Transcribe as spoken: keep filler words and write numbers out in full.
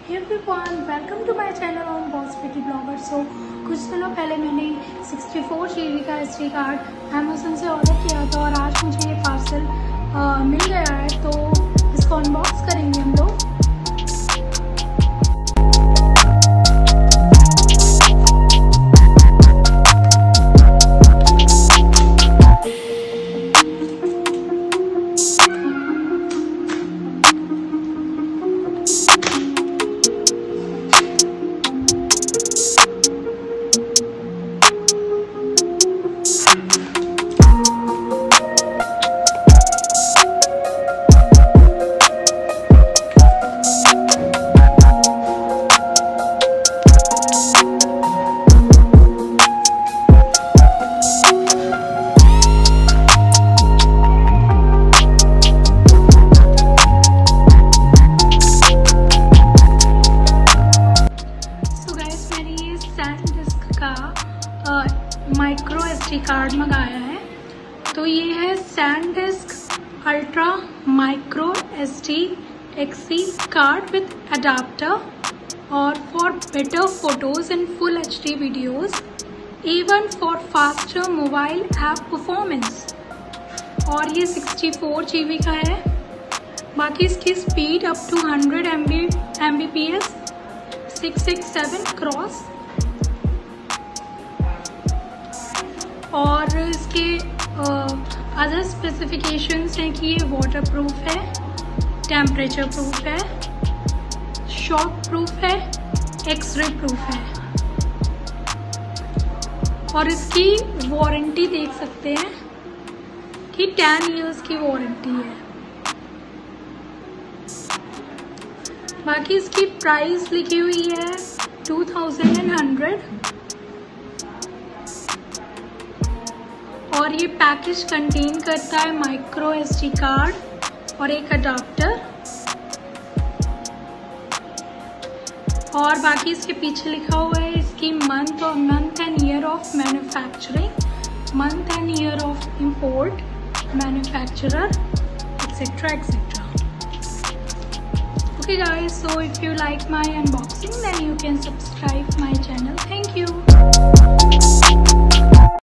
Everyone, welcome to my channel on boss pretty blogger. So कुछ दिनों पहले मैंने सिक्सटी फोर जी बी का एस डी कार्ड अमेज़न से ऑर्डर किया था और आज मुझे ये पार्सल मिल गया है, तो इसको अनबॉक्स करेंगे हम लोग। माइक्रो एस डी कार्ड मंगाया है, तो ये है SanDisk ultra micro S D XC card with adapter और for better photos and full H D videos, even for faster mobile app performance. और ये सिक्सटी फोर जी बी का है। बाकी इसकी speed up to hundred M B P S, six six seven cross. और इसके other specifications हैं कि ये वाटर प्रूफ है, टेम्परेचर प्रूफ है, शॉक प्रूफ है, एक्सरे प्रूफ है। और इसकी वारंटी देख सकते हैं कि टेन इयर्स की वारंटी है। बाकी इसकी प्राइस लिखी हुई है टू थाउजेंड एंड हंड्रेड। और ये पैकेज कंटेन करता है माइक्रो एस डी कार्ड और एक अडाप्टर। और बाकी इसके पीछे लिखा हुआ है इसकी मंथ और month and year of manufacturing, month and year of import, manufacturer, etcetera etcetera. Okay guys, so if you like my unboxing then you can subscribe my channel. Thank you.